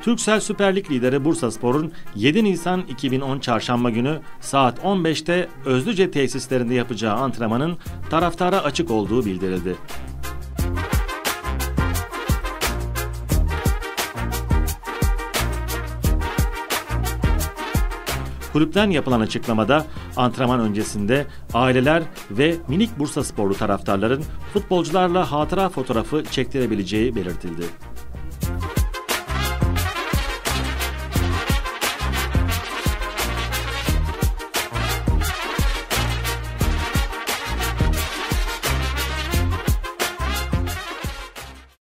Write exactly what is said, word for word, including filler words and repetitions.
Turkcell Süper Lig lideri Bursaspor'un yedi Nisan iki bin on Çarşamba günü saat on beşte Özlüce tesislerinde yapacağı antrenmanın taraftara açık olduğu bildirildi. Kulüpten yapılan açıklamada antrenman öncesinde aileler ve minik Bursasporlu taraftarların futbolcularla hatıra fotoğrafı çektirebileceği belirtildi.